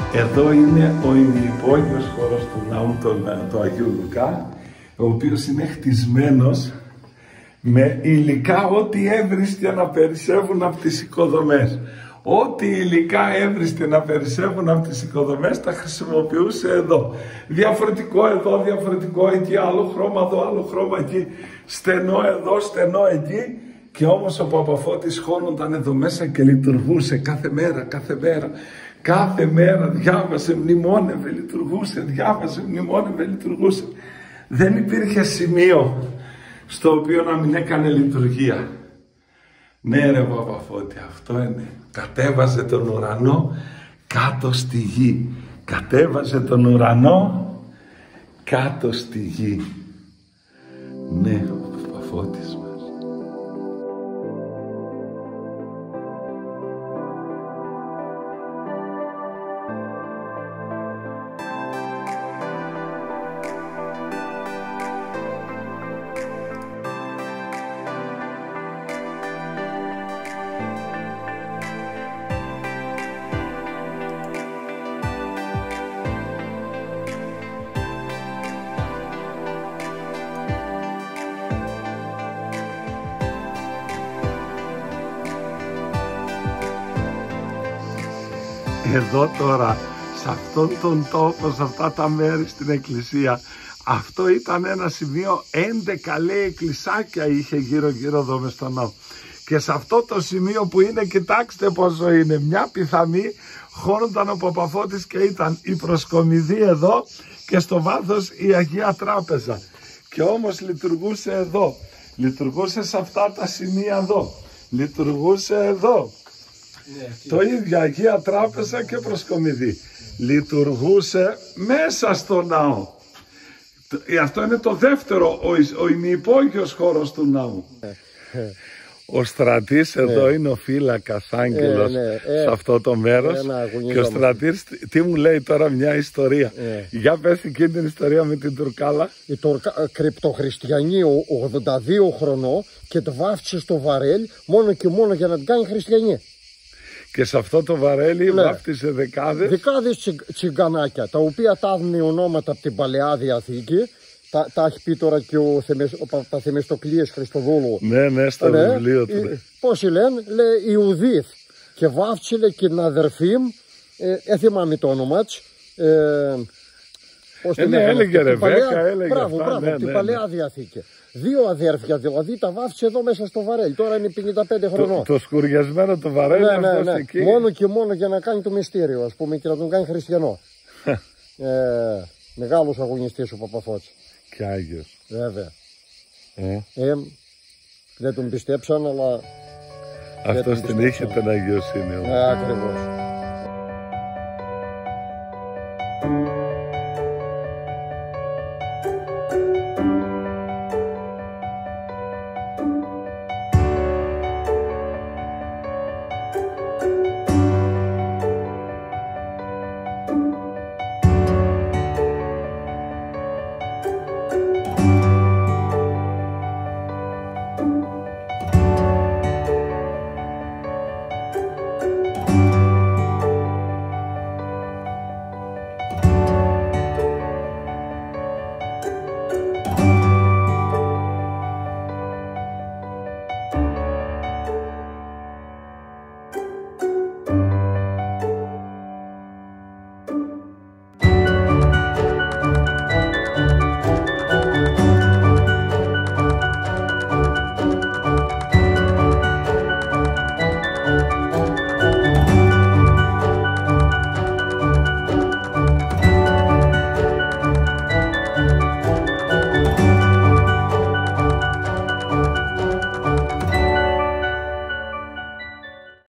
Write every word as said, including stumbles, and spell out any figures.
Εδώ είναι ο ημιυπόγειος χώρος του ναού του Αγίου Λουκά, ο οποίος είναι χτισμένος με υλικά ό,τι έβρισκε να περισσεύουν από τις οικοδομές. Ό,τι υλικά έβρισκε να περισσεύουν από τις οικοδομές τα χρησιμοποιούσε εδώ. Διαφορετικό εδώ, διαφορετικό εκεί, άλλο χρώμα εδώ, άλλο χρώμα εκεί, στενό εδώ, στενό εκεί. Και όμως ο Παπαφώτης χώνονταν εδώ μέσα και λειτουργούσε κάθε μέρα, κάθε μέρα. Κάθε μέρα διάβασε, μνημόνευε, λειτουργούσε, διάβασε, μνημόνευε, λειτουργούσε. Δεν υπήρχε σημείο στο οποίο να μην έκανε λειτουργία. Ναι ρε Παπαφώτη, αυτό είναι. Κατέβαζε τον ουρανό κάτω στη γη. Κατέβαζε τον ουρανό κάτω στη γη. Ναι, ο Παπαφώτης μας. Εδώ τώρα, σε αυτόν τον τόπο, σε αυτά τα μέρη στην εκκλησία, αυτό ήταν ένα σημείο, έντεκα λέει εκκλησάκια είχε γύρω γύρω εδώ μες στο ναό. Και σε αυτό το σημείο που είναι, κοιτάξτε πόσο είναι, μια πιθανή, χώνονταν ο Παπαφώτης και ήταν η προσκομιδή εδώ και στο βάθος η Αγία Τράπεζα. Και όμως λειτουργούσε εδώ, λειτουργούσε σε αυτά τα σημεία εδώ, λειτουργούσε εδώ. Yeah, το ίδιο Αγία Τράπεζα και προσκομιδή. Λειτουργούσε μέσα στο ναό. Αυτό είναι το δεύτερο, ο, ο ημιυπόγειος χώρος του ναού. Ο Στρατής εδώ yeah. είναι ο φύλακας άγγελος yeah, yeah, σε αυτό το μέρος yeah, και ο Στρατής τι μου λέει τώρα μια ιστορία. Yeah. Για πες εκείνη την ιστορία με την Τουρκάλα. Η Τουρκα, κρυπτοχριστιανή ογδόντα δύο χρονών και το βάφτισε στο βαρέλ μόνο και μόνο για να την κάνει χριστιανή. Και σε αυτό το βαρέλι ναι. βάφτισε δεκάδες. Δεκάδες τσι, τσιγκανάκια, τα οποία τα έδινε ονόματα από την Παλαιά Διαθήκη. Τα, τα έχει πει τώρα και ο, Θεμεσ, ο Παπαθεμιστοκλής Χριστοδούλου. Ναι, ναι, στο ναι, βιβλίο του. Ναι. Πώς λένε, λέει Ιουδίθ. Και βάφτισε λέει, και την αδερφή μου, ε, ε, θυμάμαι το όνομα της. Ε, πώς ε, ναι, έλεγε Ρεβέκα, έλεγε μπράβο, αυτά. Μπράβο, ναι, την ναι, Παλαιά ναι. Διαθήκη. Δύο αδέρφια δηλαδή τα βάφτισε εδώ μέσα στο βαρέλι. Τώρα είναι πενήντα πέντε χρονών. Το, το σκουριασμένο το βαρέλι ναι, ναι, ναι. εκεί. Μόνο και μόνο για να κάνει το μυστήριο, ας πούμε, και να τον κάνει χριστιανό. ε, μεγάλος αγωνιστής ο Παπαφώτης. Και Άγιος. Βέβαια. Ε. Ε, δεν τον πιστέψαν, αλλά... Αυτός την είχε την αγιοσύνη. Ε, ακριβώς.